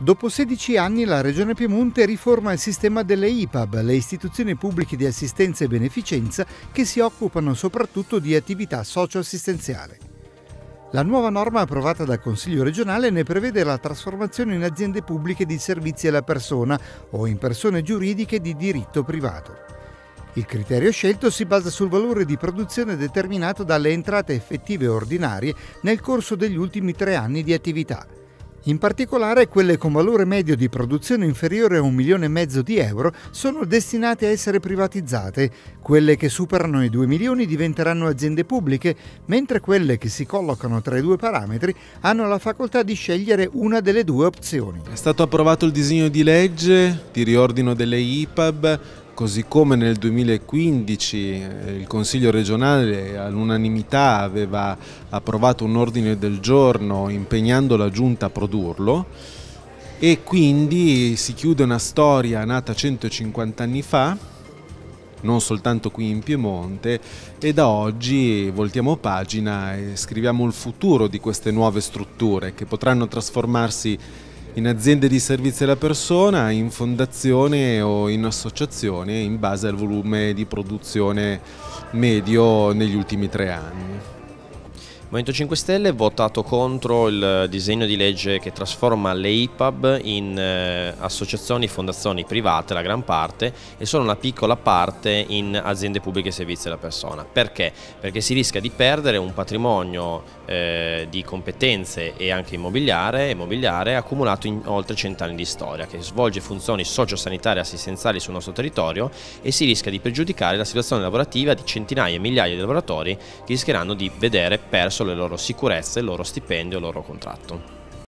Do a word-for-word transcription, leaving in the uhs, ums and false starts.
Dopo sedici anni la Regione Piemonte riforma il sistema delle I P A B, le istituzioni pubbliche di assistenza e beneficenza che si occupano soprattutto di attività socio-assistenziali. La nuova norma approvata dal Consiglio regionale ne prevede la trasformazione in aziende pubbliche di servizi alla persona o in persone giuridiche di diritto privato. Il criterio scelto si basa sul valore di produzione determinato dalle entrate effettive ordinarie nel corso degli ultimi tre anni di attività. In particolare, quelle con valore medio di produzione inferiore a un milione e mezzo di euro sono destinate a essere privatizzate, quelle che superano i due milioni diventeranno aziende pubbliche, mentre quelle che si collocano tra i due parametri hanno la facoltà di scegliere una delle due opzioni. È stato approvato il disegno di legge di riordino delle I P A B, così come nel duemilaquindici il Consiglio regionale all'unanimità aveva approvato un ordine del giorno impegnando la Giunta a produrlo, e quindi si chiude una storia nata centocinquanta anni fa, non soltanto qui in Piemonte, e da oggi voltiamo pagina e scriviamo il futuro di queste nuove strutture che potranno trasformarsi in aziende di servizi alla persona, in fondazione o in associazione in base al volume di produzione medio negli ultimi tre anni. Il Movimento cinque Stelle ha votato contro il disegno di legge che trasforma le I P A B in eh, associazioni e fondazioni private, la gran parte, e solo una piccola parte in aziende pubbliche e servizi alla persona. Perché? Perché si rischia di perdere un patrimonio eh, di competenze e anche immobiliare, immobiliare accumulato in oltre cent'anni di storia, che svolge funzioni sociosanitarie e assistenziali sul nostro territorio, e si rischia di pregiudicare la situazione lavorativa di centinaia e migliaia di lavoratori che rischieranno di vedere perso le loro sicurezze, il loro stipendio, il loro contratto.